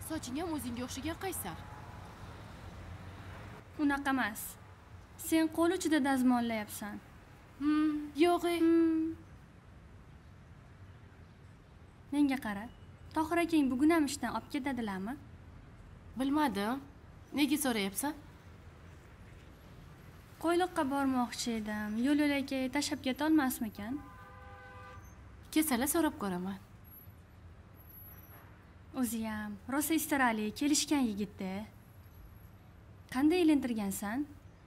Soching ham o'zingga o'xshagan qaysar. Unaqa emas. Sen qo'l uchida dazmollayapsan. Yo'q-ey. Menga qara. Tohir akang bugun ham ishdan olib ketadilarmi? Bilmadim. Nega so'rayapsan? Qo'yliqqa bormoqchi edim. Yo'l-yo'lakay tashab keta olmasmikan? Kesala so'rab ko'raman. O'zi ham rosa istarali kelishgan yigitda. Qanday ilintirgansan?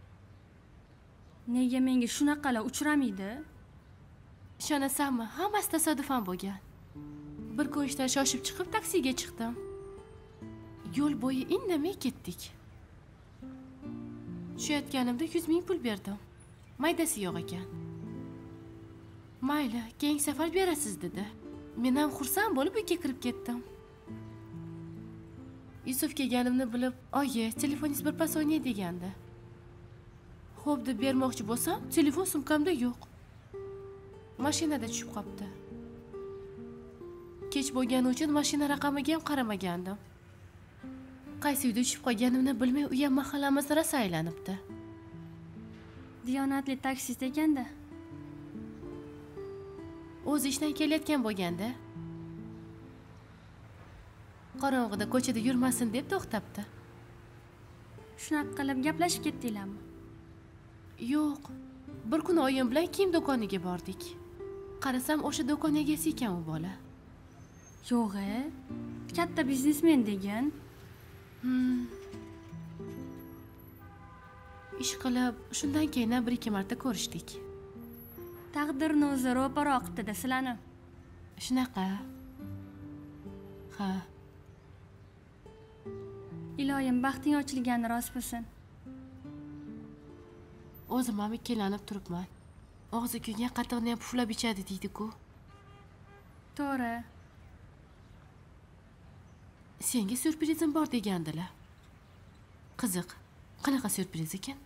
Nega menga shunaqalar uchramaydi? Ishonasanmi? Hammasi tasodifan bo'lgan. Bir ko'rishdan shoshib chiqib taksiga chiqdim. Yo'l bo'yi indamay ketdik. Tushayotganimda 100 ming pul berdim. Maydasi yo'q ekan. Mayli, keyingi safar berasiz dedi. Men ham xursand bo'lib uyga kirib ketdim. Yusuf kelganimni bilib, "Oyi, telefoningiz birpas o'ynay" degandi. Xo'p deb bermoqchi bo'lsam, telefon sumkamda yo'q. Mashinada tushib qopti. Kech bo'lgani uchun mashina raqamiga ham qaramagandim. Qaysi uyda tushib qolganimni bilmay, u ham mahallamizni rosa aylanibdi. Diyonatli taksist ekanda. O'zi ishdan kelayotgan bo'lganda, qorong'ida ko'chada yurmasin deb to'xtabdi. Shunaqa qilib gaplashib ketdinglarmi? Yo'q. Bir kun oyim bilan kiyim do'koniga bordik. Qarasam, o'sha do'kon egasi ekan u bola. Yo'q-e. Katta biznesmen degan. Ish qilib, shundan keyin 1-2 marta ko'rishdik. Taqdirni o'zi ro'paro qildi-da sizlarni. Shunaqa. Ha. Iloyim baxting ochilgani rost bo'lsin. O'zim ham ikkilanib turibman. Og'zi kuygan qatiqni ham puflab ichadi deydi-ku. To'g'ri. Senga syurprizim bor degandilar. Qiziq. Qanaqa syurpriz ekan?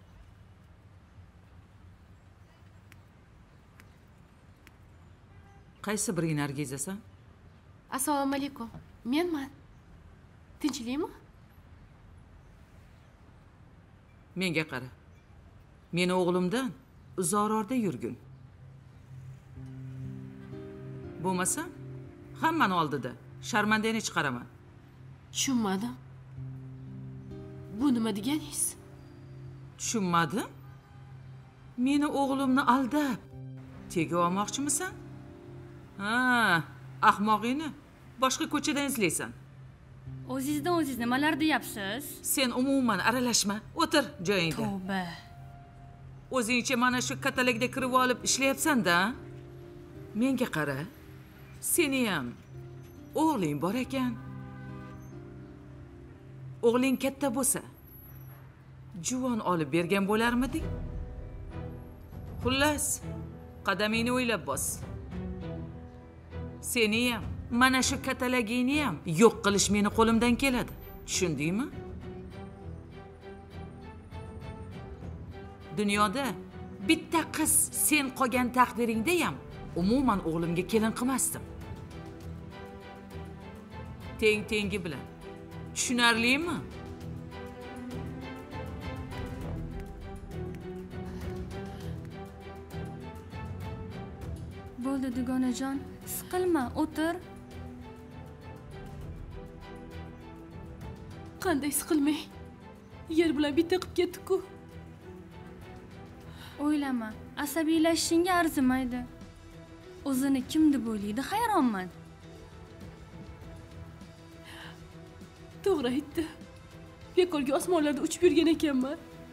Qaysi biri Nargizasan? Assalomu alaykum. Menman. Tinchlikmi? Menga qara. Meni o'g'limdan uzoqroqda yurgin. Bo'lmasa, hammani oldida sharmandani chiqaraman. Tushunmadim. Bu nima deganingiz? Tushunmadim? Meni o'g'limni aldab tegib olmoqchimisan? Ha, ahmoqingni boshqa ko'chadan izlaysan. O'zingizdan o'zingiz nimalar deyapsiz? Sen umuman aralashma. O'tir joyingda. Tavba. O'zingcha mana shu katalogga kirib olib ishlayapsan-da. Menga qara. Seni ham o'g'ling bor ekan. O'g'ling katta bo'lsa, juvon olib bergan bo'larmiding? Xullas, qadamingni o'ylab bos. Seni ham, mana shu katalogingni ham yo'q qilish meni qo'limdan keladi. Tushundingmi? Dunyoda bitta qiz sen qolgan taqdiringda ham umuman o'g'limga kelin qilmasdim. Tengi bilan. Tushunarlimi? Bo'ldi dugonajon, siqilma, o'tir. Qanday siqilmay? Yer bilan bitta qilib ketdik-ku. O'ylama, asabiylashishingga arzimaydi. O'zini kim deb o'ylaydi, hayronman. To'g'ri aytdi. Bekorga osmonlarda uchib yurgan ekanman.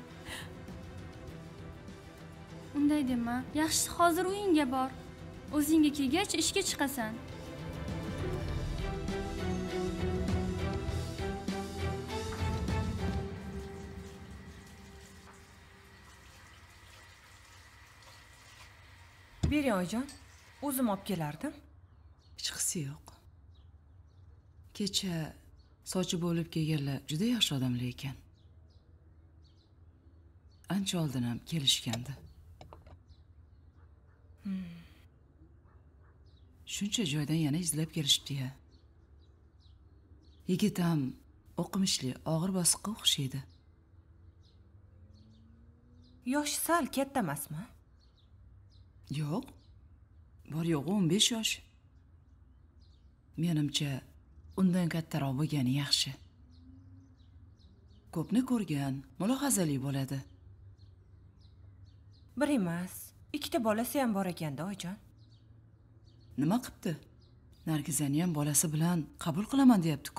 Unday dema, yaxshisi hozir uyingga bor. O'zingga kelgach ishga chiqasan. Bering oyijon, o'zim olib kelardim. Chiqisi yo'q. Kecha sochi bo'lib kelganlar juda yaxshi odamlar ekan. Ancha oldin ham kelishgandi. Shuncha joydan yana izlab kelishdi-ya. Yigit ham o'qimishli, og'ir bosiqqa o'xshaydi. Yoshi sal katta emasmi? Yo'q. Bor yo'g'i 15 yosh. Menimcha, undan kattaroq bo'lgani yaxshi. Ko'pni ko'rgan, mulohazali bo'ladi. Bir emas, ikkita bolasi ham bor ekanda, oyijon. Nima qilibdi? Nargizani ham bolasi bilan qabul qilaman deyapti-ku.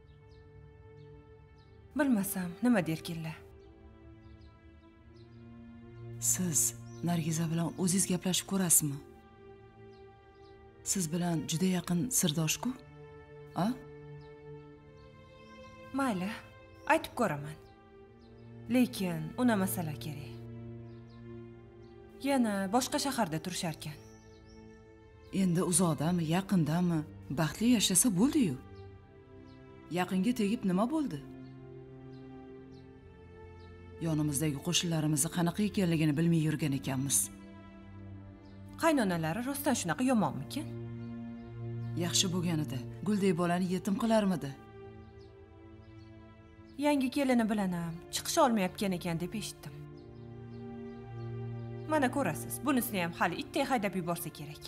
Bilmasam, nima derkinlar. Siz Nargiza bilan o'zingiz gaplashib ko'rasizmi? Siz bilan juda yaqin sirdosh-ku? A? Mayli, aytib ko'raman. Lekin una masala kerak. Yana boshqa shaharda turishar ekan. Endi uzoqdami, yaqindami, baxtli yashasa bo'ldi-yu. Yaqinga tegib nima bo'ldi? Yonimizdagi qo'shnilarimizni qanaqa ekanligini bilmay yurgan ekanmiz. Qaynonalari rostdan shunaqa yomonmikin? Yaxshi bo'lganida Guldek bolani yetim qilarmidi? Yangi kelini bilan ham chiqish olmayotgan ekan deb eshitdim. Mana ko'rasiz, bunisini ham hali itday haydab yuborsa kerak.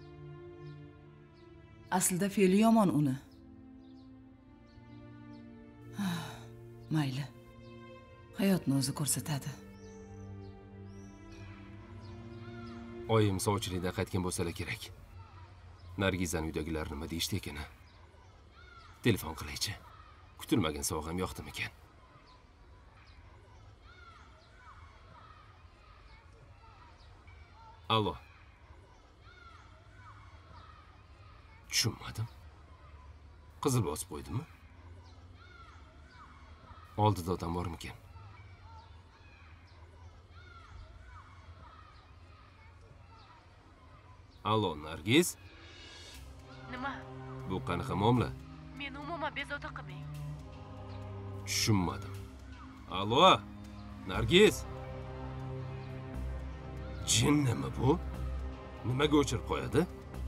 Aslida fe'li yomon uni. Mayli. Hayotni o'zi ko'rsatadi. Oyim sovchilikdan qaytgan bo'lsalar kerak. Nargizani uydagilar nima deyishdi ekan? Telefon qilaychi. Kutilmagan sovg'am yoqdimikan? Allo. Tushunmadim. Qizil bosib qo'ydimmi? Oldida odam bormikan? Allo, Nargiz. Nima? Bu qanaqa muomala? Men umuman bezovta qilmang. Tushunmadim. Allo, Nargiz. Jinnimi bu? Nimaga o'chirib qo'yadi?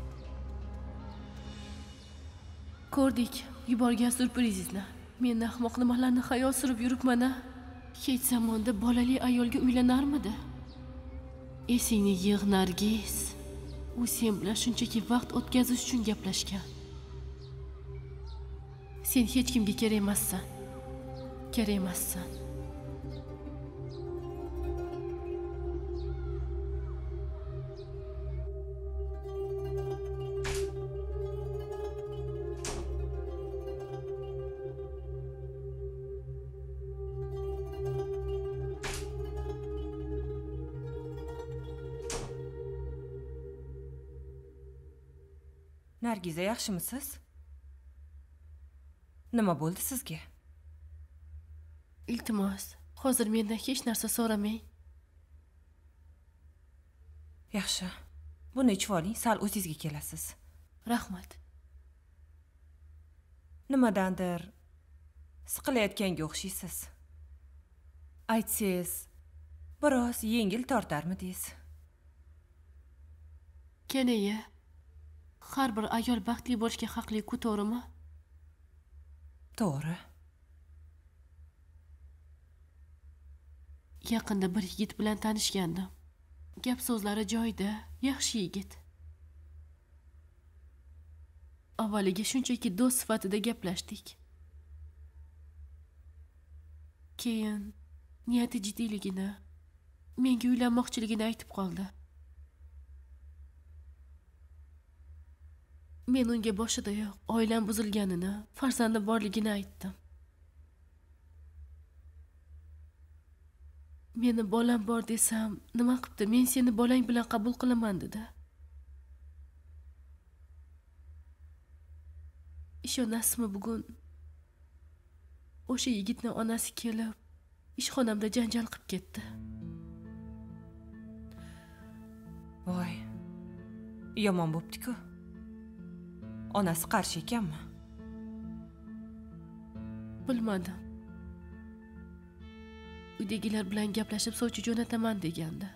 Ko'rdik, yuborgan surprizingizni. Men ahmoq nimalarni xayol surib yuribman-a? Hech zamonda bolali ayolga uylanarmidi? Esingni yig' Nargiz. U sen bilan shunchaki vaqt o'tkazish uchun gaplashgan. Sen hech kimga kerak emassan. Kerak emassan. Nargiza, yaxshimisiz? Nima bo'ldi sizga? Iltimos, hozir mendan hech narsa so'ramang. Yaxshi. Buni ichib oling, sal o'zingizga kelasiz. Rahmat. Nimadandir siqilayotganga o'xshaysiz. Aytsangiz, biroz yengil tortarmidingiz? Kenaya, har bir ayol baxtli bo'lishga haqli-ku, to'g'rimi? To'g'ri. Yaqinda bir yigit bilan tanishgandim. Gap so'zlari joyida, yaxshi yigit. Avvaliga shunchaki do'st sifatida gaplashdik. Keyin niyati jiddiyligini, menga uylanmoqchiligini aytib qoldi. Men unga boshidayoq oilam buzilganini, farzandim borligini aytdim. Meni bolam bor desam, nima qilibdi? Men seni bolang bilan qabul qilaman dedi. Ishonasizmi, bugun o'sha yigitning onasi kelib, ishxonamda janjal qilib ketdi. Voy. Yomon bo'pti-ku. Onasi qarshi ekanmi? Bilmadim. Uydagilar bilan gaplashib sovchi jo'nataman degandi.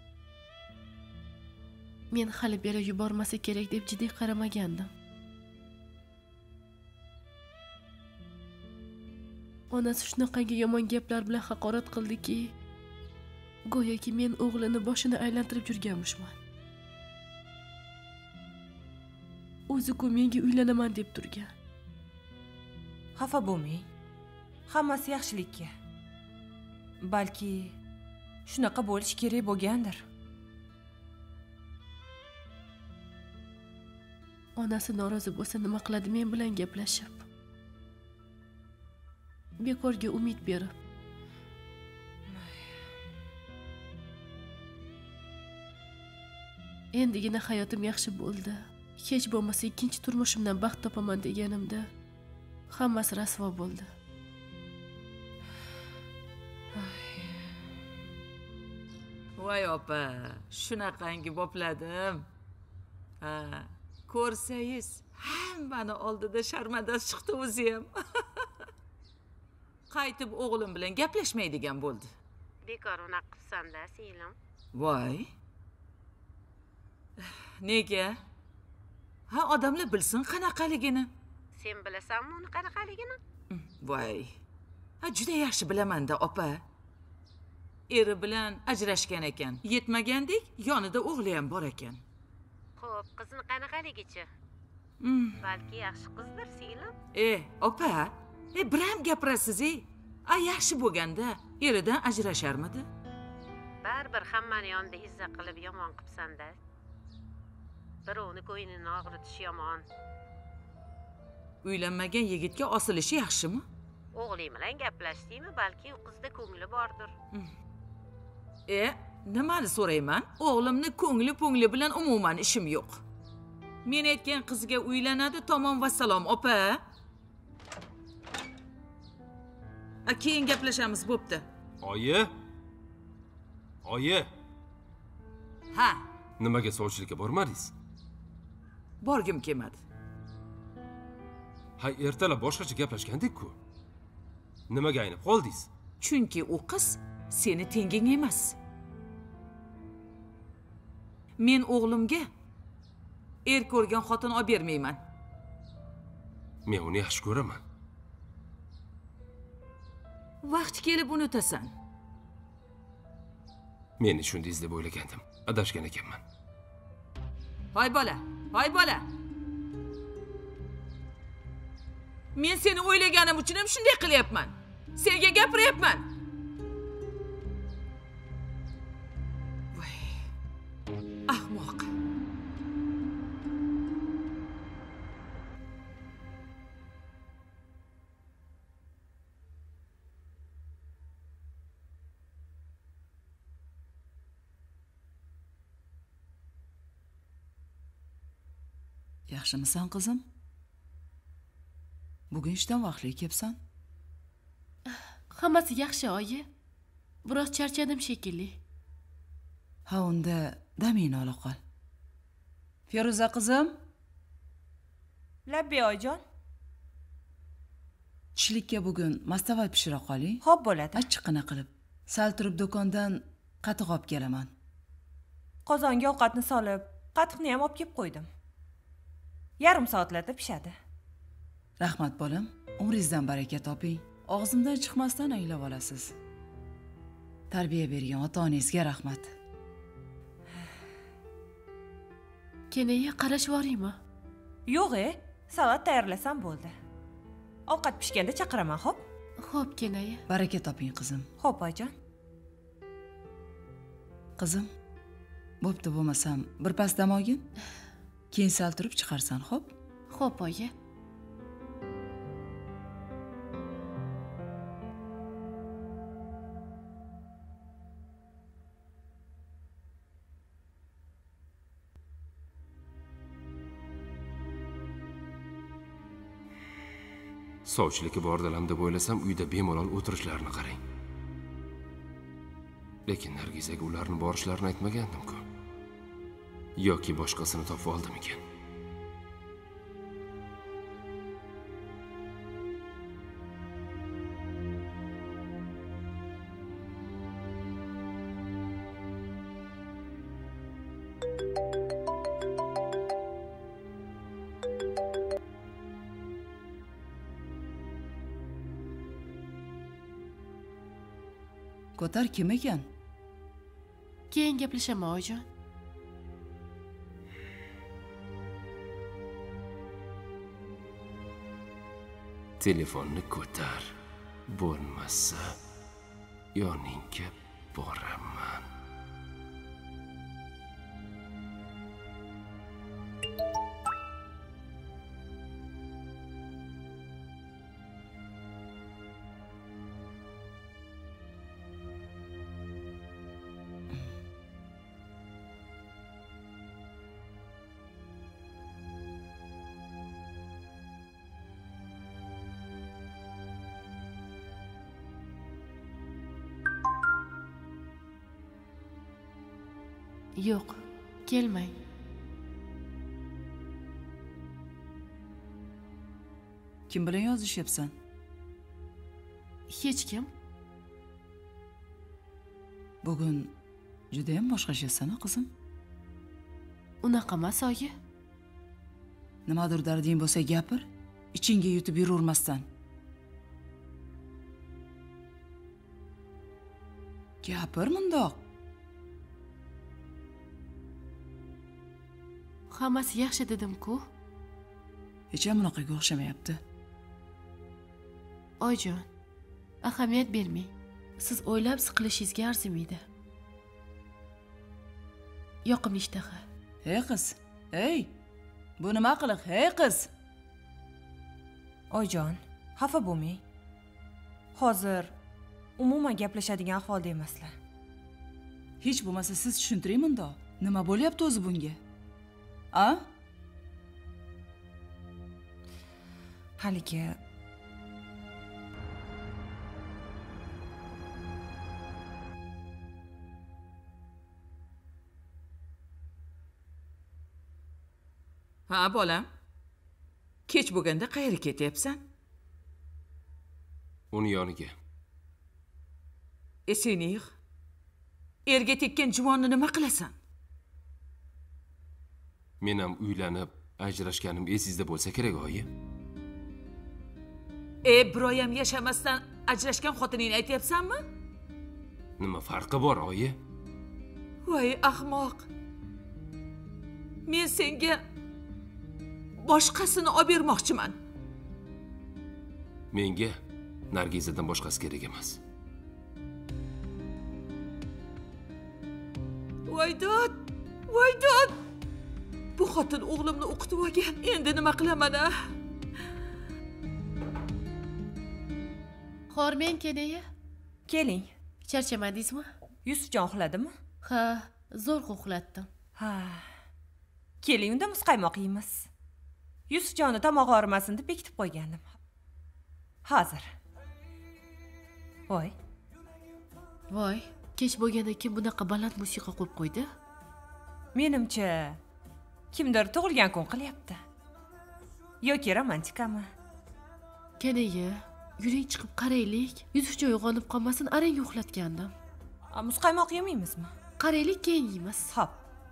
Men hali beri yubormasa kerak deb jiddiy qaramagandim. Onasi shunaqangi yomon gaplar bilan haqorat qildiki, go'yoki men o'g'lini boshini aylantirib yurganmishman. O'zi-ku menga uylanaman deb turgan. Xafa bo'lmang. Hammasi yaxshilikka. Balki shunaqa bo'lish kerak bo'lgandir. Onasi norozi bo'lsa nima qiladi men bilan gaplashib? Bekorga umid berib. Endigina hayotim yaxshi bo'ldi. Hech bo'lmasa ikkinchi turmushimdan baxt topaman deganimda hammasi rasvo bo'ldi. Voy opa, shunaqangi bopladim. Ha, ko'rsangiz, hammani oldida sharmandasi chiqdi o'zi ham. Qaytib o'g'lim bilan gaplashmaydigan bo'ldi. Bekor unaqa qilsan-da, singlim. Voy. Nega? Ha, odamlar bilsin qanaqaligini. Sen bilasanmi uni qanaqaligini? Voy. Ha, juda yaxshi bilaman-da, opa. Eri bilan ajrashgan ekan. Yetmagandek, yonida o'g'li ham bor ekan. Xo'p, qizni qanaqaligicha? Balki yaxshi qizdir, singlim. Opa, bir ham gapirasiz-ey. Yaxshi bo'lganda eridan ajrasharmidi? Baribir hammani yonida izza qilib yomon qilsan-da. Birovni ko'nglini og'ritish yomon. Uylanmagan yigitga osilishi yaxshimi? O'g'ling bilan gaplashdingmi, balki u qizda ko'ngli bordir. Nimani so'rayman? O'g'limni ko'ngli bilan umuman ishim yo'q. Men aytgan qizga uylanadi, tamom va salom, opa. Keyin gaplashamiz, bo'pti. Oyi. Oyi. Ha, Nimaga sovchilikka bormadingiz? borgim kelmadi. Ha, ertalab boshqacha gaplashgandik-ku. Nimaga aynib qoldingiz? Chunki u qiz seni tenging emas. Men o'g'limga ko'rgan xotin olib bermayman. Men uni yaxshi ko'raman. Vaqti kelib unutasan. Meni shundingiz deb o'ylagandim. Adashgan ekanman. Hoy bola, hoy bola. Men seni o'ylaganim uchun ham shunday qilyapman. Senga gapiryapman. Voy. Ahmoq. Yaxshimisan, qizim? Bugun ishdan vaqtli kelibsan? Hammasi yaxshi, oyi. Biroz charchadim shekilli. Ha, unda damingni ola qol. Feruza qizim, Labbi oyijon. tushlikka bugun mastavay pishira qoling. Xo'p bo'ladi. Achchiqqina qilib. Sal turib do'kondan qatiq olib kelaman. Qozonga ovqatni solib, qatiqni ham olib kelib qo'ydim. Yarim soatlarda pishadi. Rahmat bolam, umringizdan baraka toping. Og'zimdan chiqmasdan anglab olasiz. Tarbiya bergan ota-onangizga rahmat. Kenaga qarash boraymi? Yo'q, salat tayyorlasam bo'ldi. Ovqat pishganda chaqiraman, xo'p? Xo'p, kenaya. Baraka toping, qizim. Xo'p, oyijon. Qizim, bo'pti, bo'lmasam bir pas dam olgin. Keyin sal turib chiqarsan, xo'p? Xo'p, oyi. Sovchilikka bordilar deb o'ylasam, uyda bemalol o'tirishlarini qarang. Lekin Nargizaga ularni borishlarini aytmagandim-ku. Yoki boshqasini topib oldimikan? Ko'tar, kim ekan? Keyin gaplashaman oyijon. Telefonni ko'tar. Bo'lmasa yoningga boraman. Yo'q, kelmang. Kim bilan yozishyapsan? Hech kim. Bugun juda ham boshqachasan, qizim. Unaqa emas, oyi. Nimadir darding bo'lsa gapir, ichingga yutib yuravermasdan. Gapir mundoq. Hammasi yaxshi dedim-ku. Hech ham bunaqaga o'xshamayapti. Oyijon, ahamiyat bermang. Siz o'ylab siqilishingizga arzimaydi. Yoqimli ishtaha. Hey qiz, hey! Bu nima qiliq, hey qiz? Oyijon, xafa bo'lmang. Hozir umuman gaplashadigan ahvolda emaslar. Hech bo'lmasa siz tushuntiring mundoq. Nima bo'lyapti o'zi bunga? A? Haligi Ha, bolam. Kech bo'lganda qayerga ketyapsan? Uni yoniga. Esingni yig'. Erga tekkan juvonni nima qilasan? Men ham uylanib, ajrashganim esingizda bo'lsa kerak, oyi. Biroy ham yashamasdan ajrashgan xotiningni aytyapsanmi? Nima farqi bor, oyi? Voy ahmoq. Men senga boshqasini olib bermoqchiman. Menga Nargizadan boshqasi kerak emas. Voydod! Voydod! Bu xotin o'g'limni o'qitib olgan. Endi nima qilaman-a? Xormen keling. keling. Charchamadingizmi? Yusufjon uxladimi? Ha, zo'rg'a uxlatdim. Ha. Keling, unda muzqaymoq yeymiz. Yusufjonni tomog'i og'rimasin deb bekitib qo'ygandim. Hozir. Voy. Voy, kech bo'lgandan keyin bunaqa baland musiqa qo'yib qo'ydi. Menimcha kimdir tug'ilgan kun qilyapti. Yoki romantikami? Keling, yuring chiqib qaraylik. Yusufjon uyg'onib qolmasin, arang uxlatgandim. Muzqaymoq yemaymizmi? Qaraylik, keyin yeymiz. Xo'p.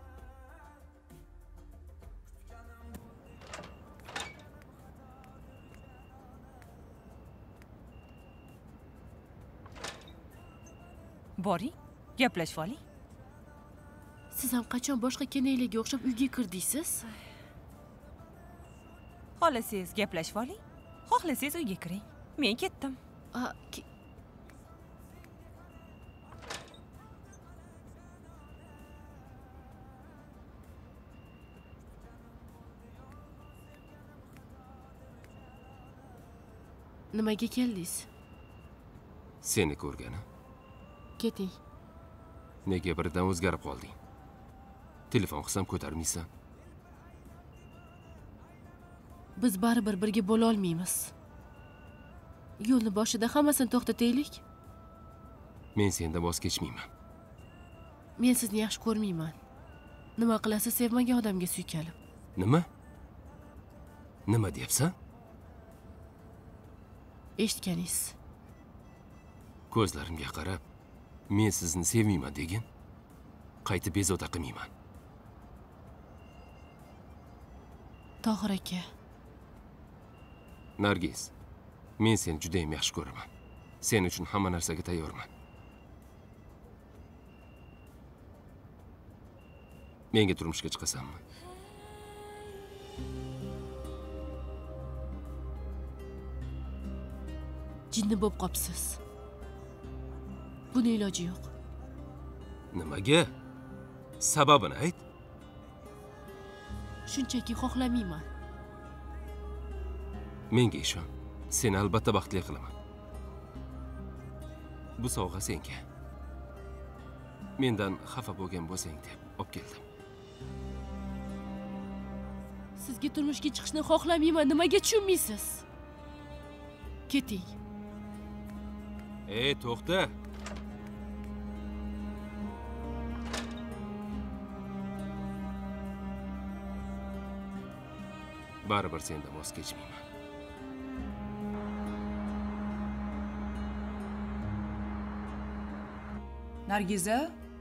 Boring, gaplashib oling. Siz ham qachon boshqa kenaylarga o'xshab uyga kirdingiz? Xohlasangiz gaplashib oling. Xohlasangiz uyga kiring. Men ketdim. Nimaga keldingiz? Seni ko'rgani. Keting. Nega birdan o'zgarib qolding? Telefon qilsam ko'tarmaysan. Biz baribir birga bo'la olmaymiz. Yo'lni boshida hammasini to'xtataylik. Men sendan voz kechmayman. Men sizni yaxshi ko'rmayman. Nima qilasiz sevmagan odamga suykalib? Nima? Nima deyapsan? Eshitganingiz. Ko'zlarimga qarab, men sizni sevmayman degin. Qaytib bezovta qilmayman. Tohir aka. Nargiz, men seni juda ham yaxshi ko'raman. Sen uchun hamma narsaga tayyorman. Menga turmushga chiqasanmi? Jinni bo'lib qopsiz. Buni iloji yo'q. Nimaga? Sababini ayt. Shunchaki xohlamayman. Menga ishon. Seni albatta baxtli qilaman. Bu sovg'a senga. Mendan xafa bo'lgan bo'lsang deb olib keldim. Sizga turmushga chiqishni xohlamayman. Nimaga tushunmaysiz? Keting. To'xta. Baribir sendan voz kechmayman. Nargiza?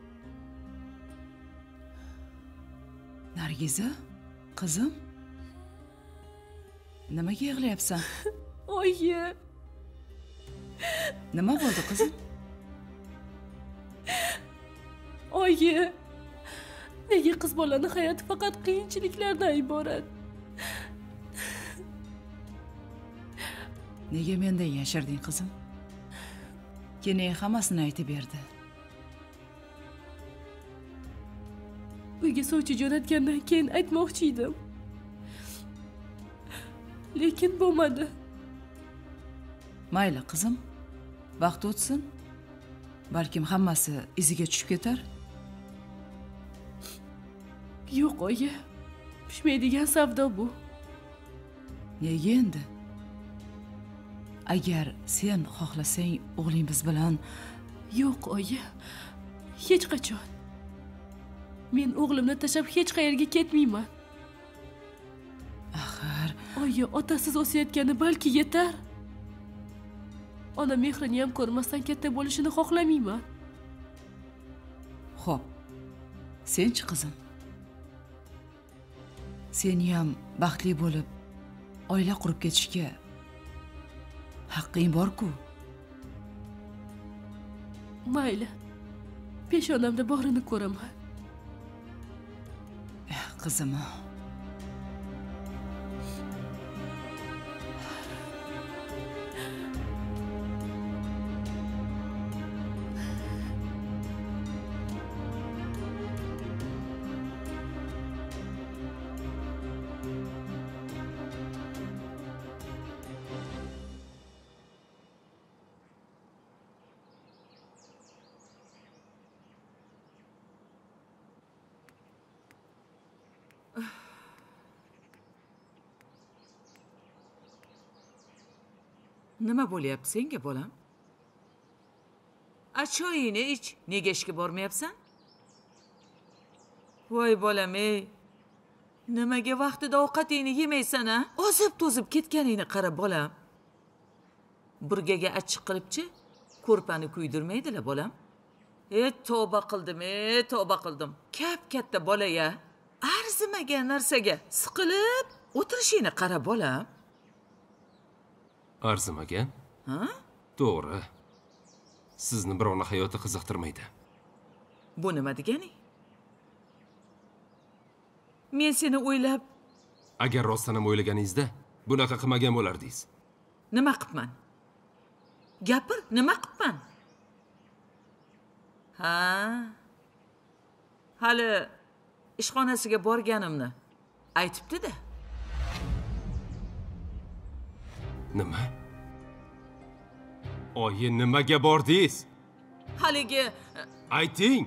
Nargiza? Qizim? Nimaga yig'layapsan? Oyi. Nima bo'ldi qizim? Oyi. Nega qiz bolaning hayoti faqat qiyinchiliklardan iborat? Nega mendan yashirding qizim? Keyin hammasini aytib berdi. Uyga sovchi jo'natgandan keyin aytmoqchi edim. Lekin bo'lmadi. Mayli qizim. Vaqt o'tsin. Balkim hammasi iziga tushib ketar. Yo'q, oyi. Pishmaydigan savdo bu. Nega endi? Agar sen xohlasang, o'g'lingiz bilan... Yo'q, oyi. Hech qachon. Men o'g'limni tashlab hech qayerga ketmayman. Axir, oyi, otasiz o'sayotgani balki yetar. Ona mehrini ham ko'rmasdan katta bo'lishini xohlamayman. Xo'p. Senchi qizim? Sen ham baxtli bo'lib, oila qurib ketishga haqqing bor-ku. Mayli. Peshonamda borini ko'raman. Qizim. Nima bo'lyapti senga, bolam? Choyingni ich. Nega ishga bormayapsan? Voy bolam, ey. Nimaga vaqtida ovqatingni yemaysan, a? Ozib-to'zib ketganingni qara, bolam. Burgaga achchiq qilibchi, ko'rpani kuydirmaydilar, bolam. Tavba qildim. Katta bola-ya. Arzimagan narsaga siqilib o'tirishingni qara, bolam. Arzimagan? Ha? To'g'ri. Sizni birovning hayoti qiziqtirmaydi. Bu nima degani? Men seni o'ylab... Agar rostdan ham o'ylaganingizda, bunaqa qilmagan bo'lardingiz. Nima qilibman? Gapir, nima qilibman? Ha? Hali ishxonasiga borganimni aytibdi-da. Nima? Oyi, nimaga bordingiz? Haligi... Ayting!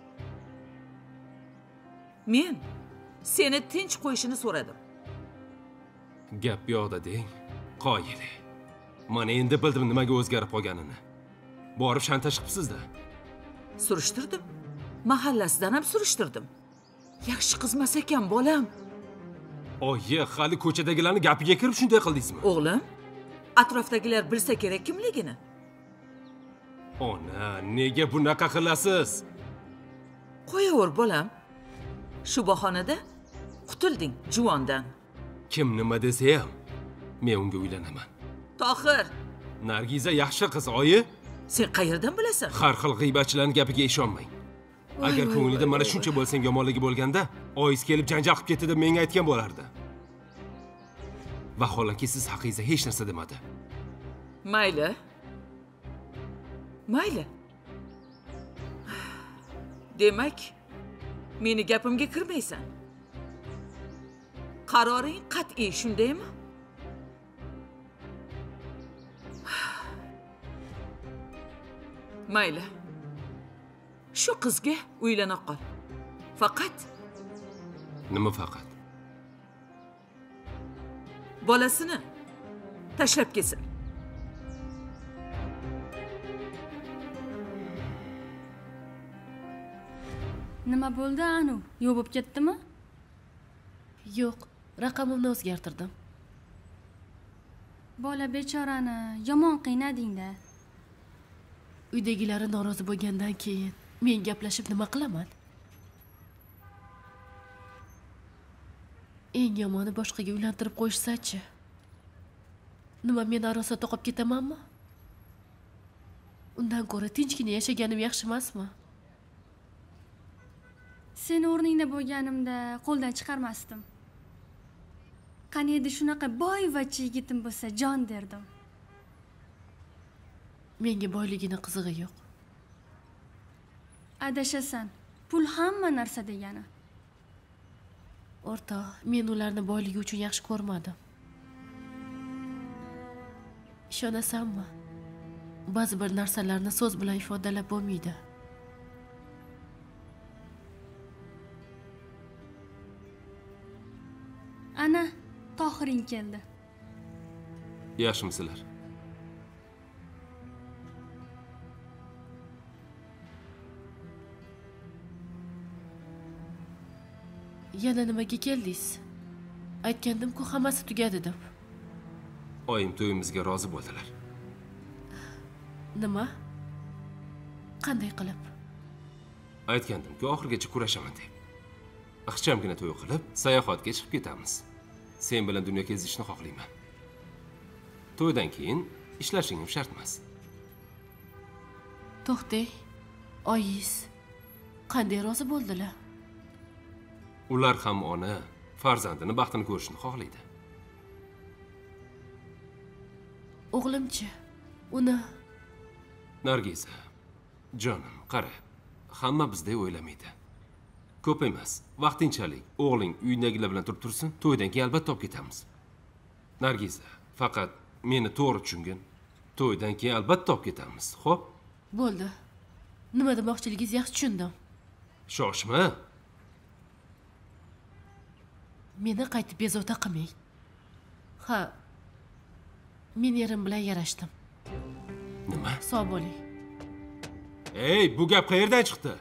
Men seni tinch qo'yishini so'radim. Gap yo'qda deng. Qoyil. Mana endi bildim nimaga o'zgarib qolganini. Borib shantaj qilibsiz-da. Surishtirdim. Mahallasidan ham surishtirdim. Yaxshi qizmas ekan, bolam. Oyi, hali ko'chadagilarning gapiga kirib shunday qildingizmi? O'g'lim, atrofdagilar bilsa kerak kimligini. Ona, nega bunaqa qilasiz? Qo'yaver, bolam. Shu bahonada qutulding juvondan. Kim nima desa ham, men unga uylanaman. Tohir, Nargiza yaxshi qiz, oyi. sen qayerdan bilasan? Har xil g'iybatchilarning gapiga ishonmang. Agar ko'nglida mana shuncha bo'lsang yomonligi bo'lganda, oyis kelib janjal qilib ketdi deb menga aytgan bo'lardi. Vaholanki siz haqingizda hech narsa demadi. Mayli. Mayli. Demak, meni gapimga kirmaysan. Qaroring qat'iy, shundaymi? Mayli. Shu qizga uylana qol. Faqat Nima faqat? bolasini tashlab ketsin. Nima bo'ldi, Anu? Yo'q bo'lib ketdimi? Yo'q, raqamimni o'zgartirdim. Bola bechorani yomon qiynading-da. Uydagilari norozi bo'lgandan keyin men gaplashib nima qilaman? Eng yomoni boshqaga uylantirib qo'yishsa-chi? Nima, men arosat o'qib ketamanmi? Undan ko'ra tinchgina yashaganim yaxshi emasmi? Sen o'rningda bo'lganimda qo'ldan chiqarmasdim. Qani edi shunaqa boyvachcha yigitim bo'lsa, jon derdim. Menga boyligini qizig'i yo'q. Adashasan. Pul hamma narsa degani. O'rtoq, men ularni boyligi uchun yaxshi ko'rmadim. Ishonasanmi? Ba'zi bir narsalarni so'z bilan ifodalab bo'lmaydi. Ana, Tohiring keldi. Yaxshimisizlar? Yana nimaga keldingiz? Aytgandim-ku, hammasi tugadi deb. Oyim to'yimizga rozi bo'ldilar. Nima? Qanday qilib? Aytgandim-ku, oxirigacha kurashaman deb. Ixchamgina to'y qilib, sayohatga chiqib ketamiz. Sen bilan dunyo kezishni xohlayman. To'ydan keyin ishlashing ham shart emas. To'xtang. Oyingiz qanday rozi bo'ldilar? Ular ham ona farzandini baxtini ko'rishni xohlaydi. O'g'limchi? Uni Nargiza, jonim, qara. Hamma bizdek o'ylamaydi. Ko'p emas, vaqtinchalik o'g'ling uydagilar bilan turib tursin, to'ydan keyin albatta olib ketamiz. Nargiza, faqat meni to'g'ri tushungin. To'ydan keyin albatta olib ketamiz, xo'p? bo'ldi. Nima demoqchiligingizni yaxshi tushundim. Shoshma. Meni qaytib bezovta qilmang. Ha, men erim bilan yarashdim. Nima? Sog' bo'ling. Ey, bu gap qayerdan chiqdi?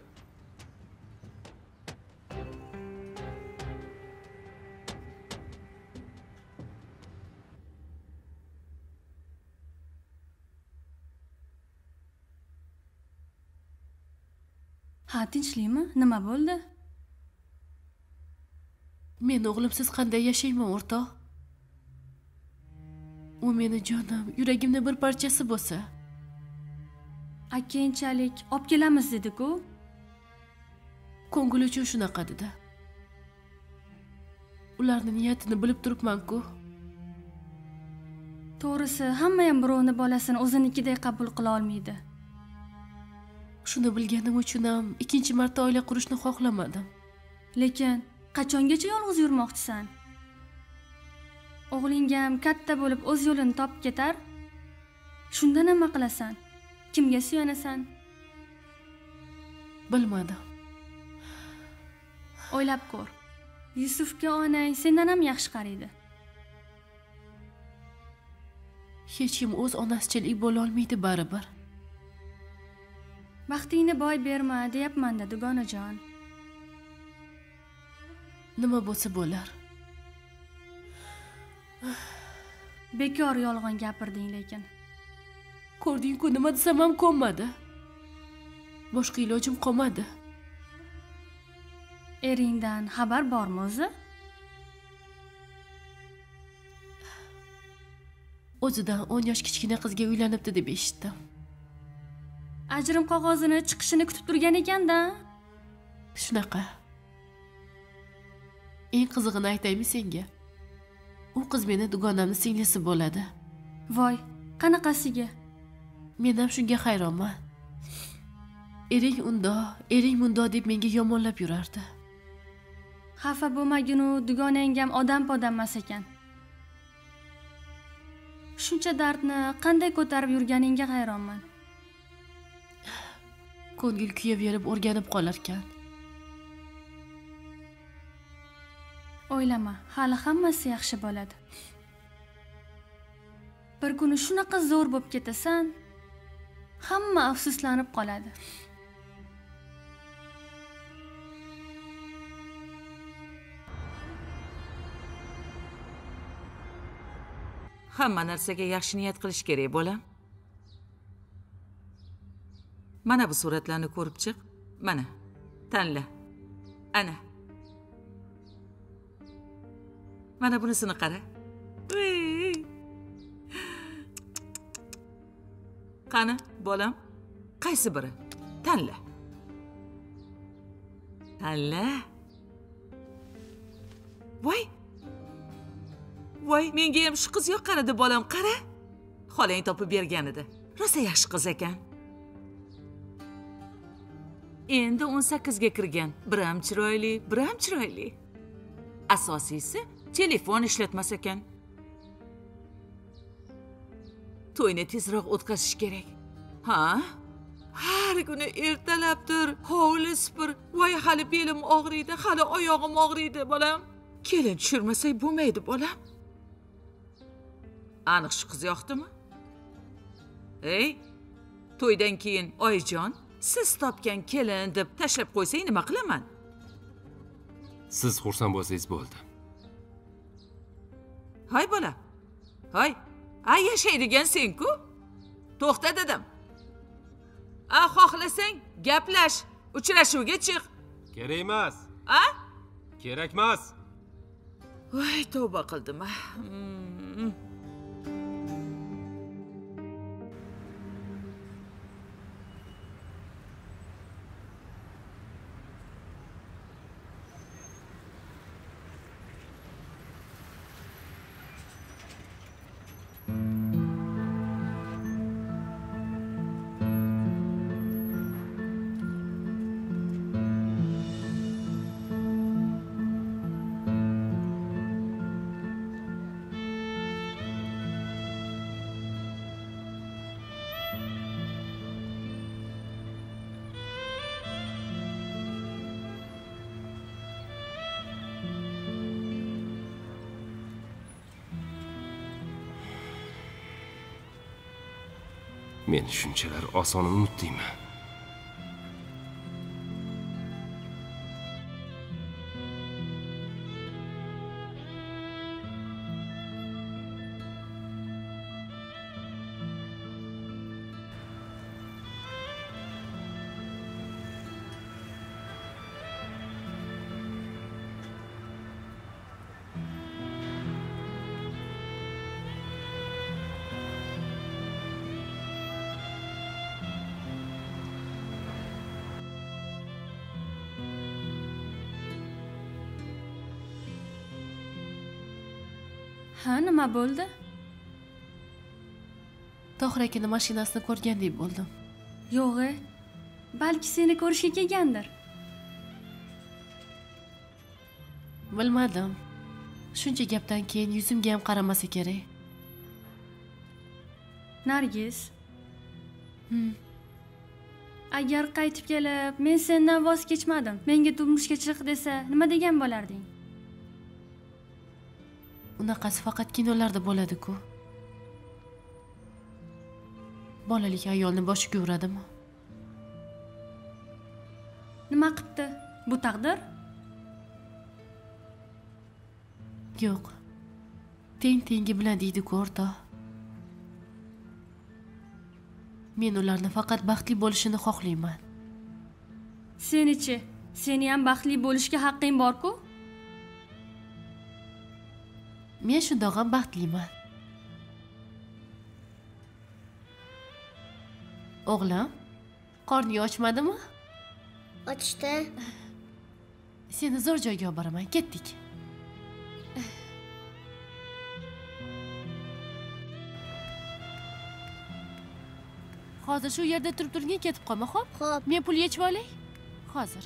Ha, tinchlikmi? Nima bo'ldi? Men o'g'limsiz qanday yashayman, o'rtoq? U meni jonim, yuragimning bir parchasi bo'lsa. Keyinchalik olib kelamiz dedi-ku. Ko'ngil uchun shunaqa dedi. Ularning niyatini bilib turibman-ku. To'g'risi, hamma ham birovni bolasini o'zinikidek qabul qila olmaydi. Shuni bilganim uchun ham ikkinchi marta oila qurishni xohlamadim. Lekin qachongacha yolg'iz yurmoqchisan? O'g'ling ham katta bo'lib o'z yo'lini topib ketar. Shunda nima qilasan? Kimga suyanasan? Bilmadim. O'ylab ko'r. Yusufga onang sendan ham yaxshi qaraydi. Hech kim o'z onasichalik bo'la olmaydi baribir. Baxtingni boy berma, deyapman-da, dugonajon. Nima bo'lsa bo'lar. Bekor yolg'on gapirding lekin. Ko'rding-ku, nima desam ham ko'nmadi. Boshqa ilojim qolmadi. Eringdan xabar bormi o'zi? O'zidan 10 yosh kichkina qizga uylanibdi deb eshitdim. Ajrim qog'ozini chiqishini kutib turgan ekan-da. Shunaqa. Eng qizig'ini aytaymi senga? U qiz meni dugonamning singlisi bo'ladi. Voy, qanaqasiga? Men ham shunga hayronman. Ering undoq, ering mundoq deb menga yomonlab yurardi. Xafa bo'lmagin, u dugonangam odam-podam emas ekan. Shuncha dardni qanday ko'tarib yurganingga hayronman. Ko'ngil kuyaverib o'rganib qolar ekan. O'ylama, hali hammasi yaxshi bo'ladi. Bir kuni shunaqa zo'r bo'lib ketasan, hamma afsuslanib qoladi. Hamma narsaga yaxshi niyat qilish kerak, bolam. Mana bu suratlarni ko'rib chiq. Mana, tanla. Ana. Mana bunisini qara. Qani, bolam? Qaysi biri? Tanla. Tanla. Voy. Voy, menga ham shu qiz yoqqan edi, bolam, qara. Xolang topib bergan edi. Rosa yaxshi qiz ekan. Endi 18 ga kirgan. Bir ham chiroyli, bir ham chiroyli. Asosiysi telefon ishlatmas ekan. To'yni tezroq o'tkazish kerak. Ha? Har kuni ertalabdir, hovli supur. Voy, hali belim og'riydi, hali oyog'im og'riydi, bolam. Kelin tushirmasak bo'lmaydi, bolam. Aniq shu qiz yoqdimi? Ey, to'ydan keyin Oyjon, siz topgan kelin deb tashlab qo'ysang nima qilaman? Siz xursand bo'lsangiz bo'ldi. Hay bola. Hay. Ay, yashaydigan sen-ku. To'xta dedim. Xohlasang gaplash, uchrashuvga chiq. Kerak emas. Kerak emas. Voy, tavba qildim. Men shunchalar oson unutdingmi? Ha, nima bo'ldi? Tohir akani mashinasini ko'rgandek bo'ldim. Yo'q, balki seni ko'rishga kelgandir. Bilmadim. Shuncha gapdan keyin yuzimga ham qaramasa kerak. Nargiz. Agar qaytib kelib, men sendan voz kechmadim, menga turmushga chiq desa, nima degan bo'larding? Unaqasi faqat kinolarda bo'ladi-ku. Bolalik ayolni boshiga uradimi? Nima qilibdi? Bu taqdir? Yo'q. Teng-tengi bilan deydi-ku o'rtoq. Men ularni faqat baxtli bo'lishini xohlayman. Seni-chi? Seni ham baxtli bo'lishga haqqing bor-ku? Men shundoq ham baxtliman. O'g'lim, qorning ochmadimi? Ochdi. Seni zo'r joyga olib boraman. Ketdik. Hozir shu yerda turib turgin, ketib qolma, xo'p? Xo'p. Men pul yechib olay. Hozir.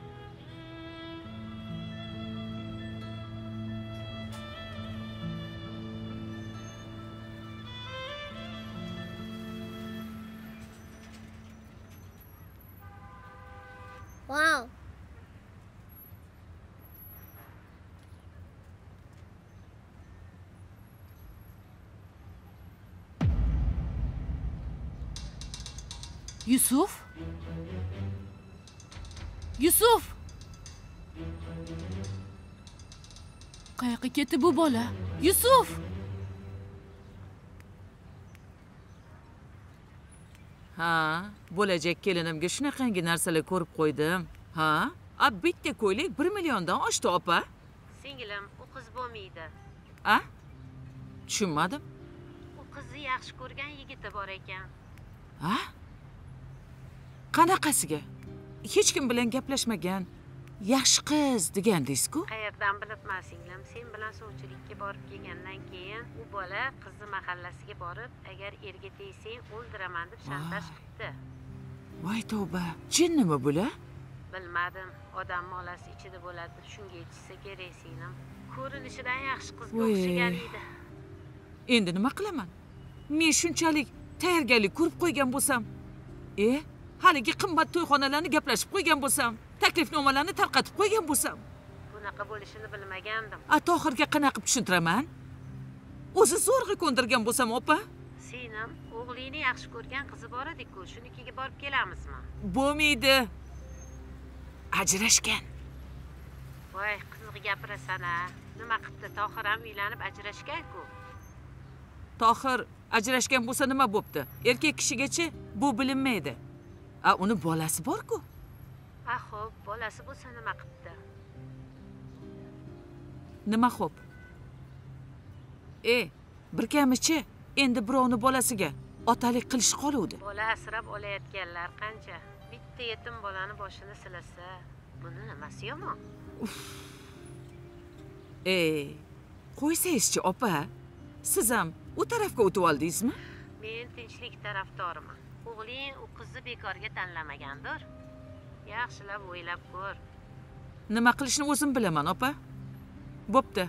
Wow. Yusuf? Yusuf! Qayoqqa ketdi bu bola? Yusuf! Ha, bo'lajak kelinimga shunaqangi narsalar ko'rib qo'ydim. Ha? Bitta ko'ylak 1 milliondan oshdi, opa. Singlim, u qiz bo'lmaydi. A? Tushunmadim. U qizni yaxshi ko'rgan yigiti bor ekan. Ha? Qanaqasiga? Hech kim bilan gaplashmagan. Yaxshi qiz degandingiz-ku? Qayerdan bilibman singlim, sen bilan sovchilikka borib kelgandan keyin u bola qizni mahallasiga borib, agar erga tegsang o'ldiraman deb shantaj qildi. Voy tavba, jinnimi bular? Bilmadim, odam molasi ichida bo'ladi deb shunga yetishsa kerak singlim. Ko'rinishidan yaxshi qizga Voy. o'xshagan edi. Endi nima qilaman? Men shunchalik tayyorgarlik ko'rib qo'ygan bo'lsam, haligi qimmat to'yxonalarni gaplashib qo'ygan bo'lsam, taklifnomalarni tarqatib qo'ygan bo'lsam, Bunaqa bo'lishini bilmagandim. Tohirga qanaqa qilib tushuntiraman? O'zi zo'rg'a ko'ndirgan bo'lsam, opa? Singlim, o'g'lingni yaxshi ko'rgan qizi bor edi-ku, shunikiga borib kelamizmi? Bo'lmaydi. Ajrashgan. Voy, qiziq gapirasan-a. Nima qildi? Tohir ham uylanib ajrashgan-ku. Tohir ajrashgan bo'lsa nima bo'pti? Erkak kishigacha bu bilinmaydi. Uni bolasi bor-ku. Xo'p, bolasi bo'lsa nima qildi? Nima xo'p? Bir kamichi endi birovni bolasiga otalik qilish qoluvdi. Bola asrab olayotganlar qancha? Bitta yetim bolani boshini silasa, buni nimasi yomon? Qo'ysangizchi, opa. Siz ham u tarafga o'tib oldingizmi? Men tinchlik tarafdoriman. O'g'ling u qizni bekorga tanlamagandir. Yaxshilab o'ylab ko'r. Nima qilishni o'zim bilaman, opa. Bo'pti.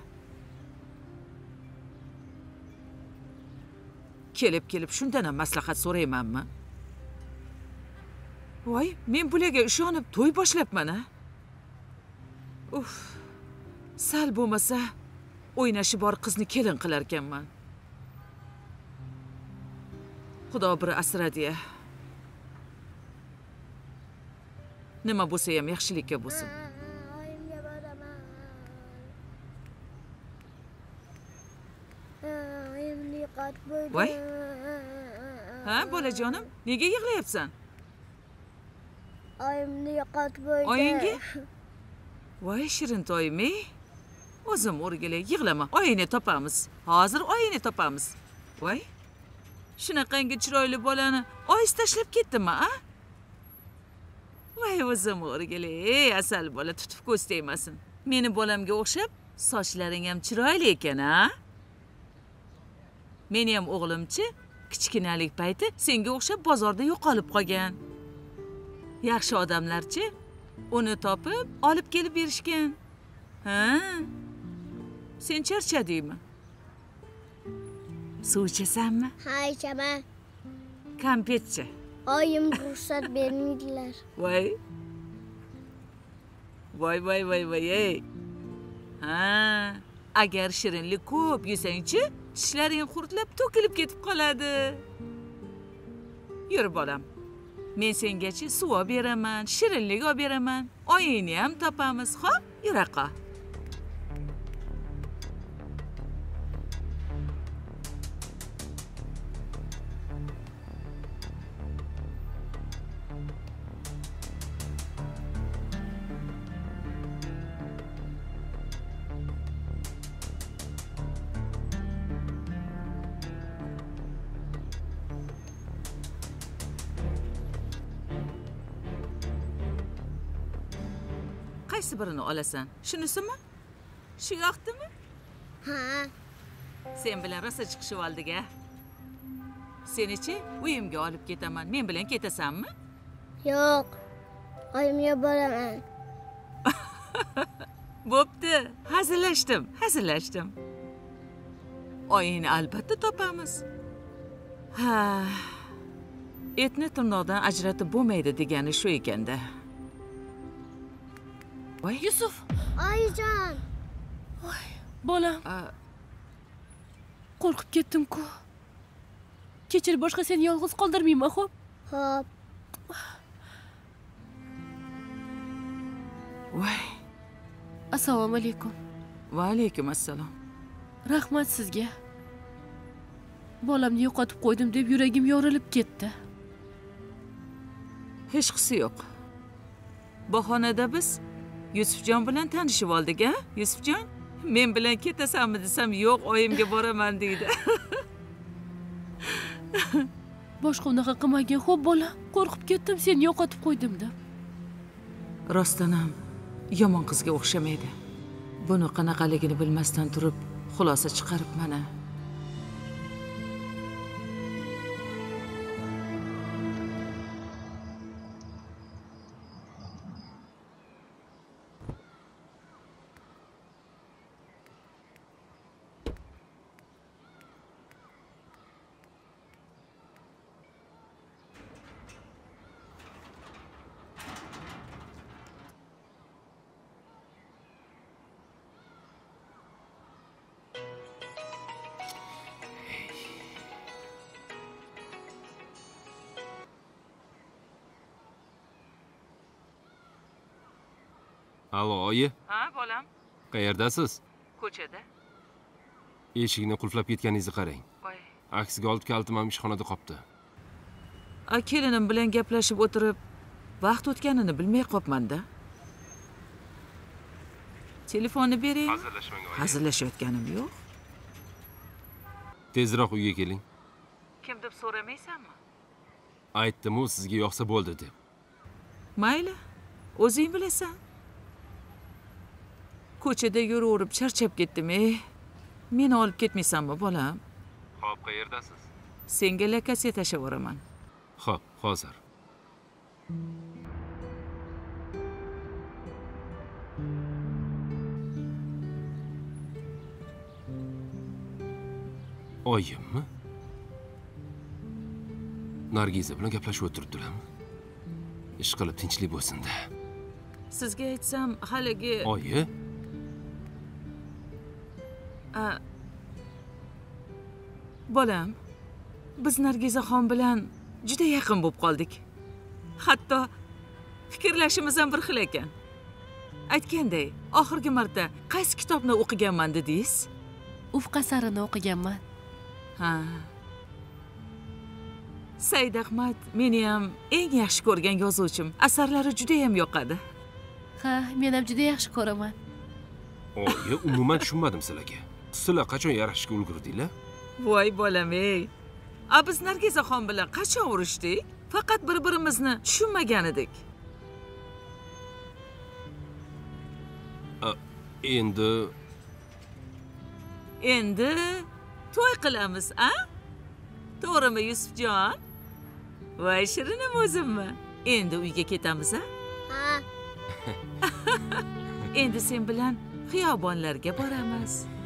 Kelib shundan ham maslahat so'raymanmi? Voy, men bularga ishonib to'y boshlabman-a. Sal bo'lmasa o'ynashi bor qizni kelin qilar ekanman. Xudo bir asradi-ya. Nima bo'lsa ham yaxshilikka bo'lsin. Oyimga boraman. Oyimni qat bo'ldi. Voy. Ha, bolajonim, nega yig'layapsan? Oyimni qat bo'ldi. Oyingga? Voy, shirin to'yim-ey. O'zim o'rgilay, yig'lama. Oyini topamiz. Hozir oyini topamiz. Voy. Shunaqangi chiroyli bolani oyiz tashlab ketdimi, a? Voy, o'zim o'rgilay, asal bola tutib ko'z tegmasin. Meni bolamga o'xshab, sochlaring ham chiroyli ekan, a? Meni ham o'g'limchi kichkinalik payti senga o'xshab bozorda yo'qolib qolgan. Yaxshi odamlarchi uni topib, olib kelib berishgan. Ha? Sen charchadingmi? Suv ichasanmi? Ha, ichaman. Kompetchi. Oyim ruxsat bermaydilar. Voy. Voy, ey. Ha, agar shirinlik ko'p yesangchi, tishlaring qurtlab to'kilib ketib qoladi. Yur bolam. Men sengachi suv olib beraman, shirinlik olib beraman. Oyingni ham topamiz, xo'p? Yura qol. qaysi birini olasan? Shunisimi? Shu yoqdimi? Ha. Sen bilan rosa chiqishib oldik-a. Seni-chi uyimga olib ketaman. Men bilan ketasanmi? Yo'q. Oyimga boraman. Bo'pti, hazillashdim. Oyingni albatta topamiz. Ha. Etni tirnoqdan ajratib bo'lmaydi degani shu ekanda. Voy, Yusuf, Oyijon. bolam. Qo'rqib ketdim-ku. Kechir, boshqa seni yolg'iz qoldirmayman, xo'p? Xo'p. voy. Assalomu alaykum. Va alaykum assalom. Rahmat sizga. Bolamni yo'qotib qo'ydim deb yuragim yorilib ketdi. Hech qisi yo'q. Bahonada biz Yusufjon bilan tanishib oldik-a? Yusufjon, men bilan ketasanmi desam, yo'q, oyimga boraman deydi. Boshqa unaqa qilmagan, xo'p bolam. Qo'rqib ketdim, seni yo'qotib qo'ydim deb. Rostdan ham yomon qizga o'xshamaydi. Buni qanaqaligini bilmasdan turib, xulosa chiqarib mana. Alo, oyi. Ha, bolam. Qayerdasiz? Ko'chada. Eshikni qulflab ketganingizni qarang. Voy. Aksiga olib kaltim ham ishxonada qolibdi. Kelinim bilan gaplashib o'tirib, vaqt o'tganini bilmay qolibman-da. Telefonni bering. Hazillashayotganim yo'q. Tezroq uyga keling. Kim deb so'ramaysanmi? Aytdim-u, sizga yoqsa bo'ldi deb. Mayli, o'zing bilasan. Ko'chada yuraverib charchab ketdim-ey. Meni olib ketmaysanmi, bolam? Xo'p, qayerdasiz? Senga lakasiya tashlab yuboraman. Xo'p, hozir. Oyimmi? Nargiza bilan gaplashib o'tiribdilarmi? Ish qilib tinchlik bo'lsin-da. Sizga aytsam, haligi... Oyi? Bolam, biz Nargizaxon bilan juda yaqin bo'lib qoldik. Hatto fikrlashimiz ham bir xil ekan. Aytganday, oxirgi marta qaysi kitobni o'qiganman dedingiz? Ufq asarini o'qiganman. Ha. Said Ahmad meni ham eng yaxshi ko'rgan yozuvchim. Asarlari juda ham yoqadi. Ha, men ham juda yaxshi ko'raman. Oyi, umuman tushunmadim sizlarga. Sizlar qachon yarashishga ulgurdinglar? Voy bolam, ey. Biz Nargizaxon bilan qachon urushdik? Faqat bir-birimizni tushunmagan edik. Endi to'y qilamiz, a? To'g'rimi, Yusufjon? Voy shirinim o'zimmi? Endi uyga ketamiz, a? Ha. Endi sen bilan xiyobonlarga boramiz.